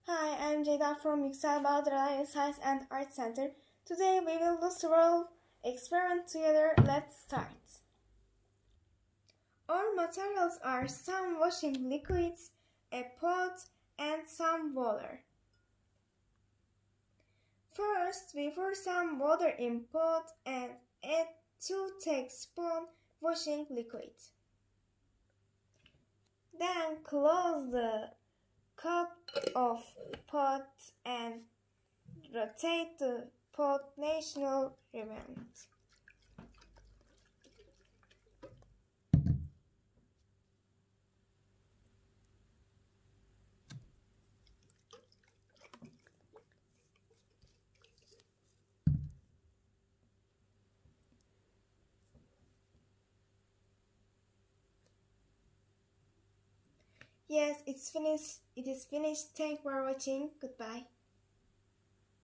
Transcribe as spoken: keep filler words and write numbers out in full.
Hi, I'm CEYDA from YÜKSEL BAHADIR Science and Art Center. Today we will do several experiments together. Let's start. Our materials are some washing liquids, a pot, and some water. First, we pour some water in pot and add two tablespoons washing liquid. Then close the cup of pot and rotate the pot national rebound. Yes, it's finished. It is finished. Thank you for watching. Goodbye.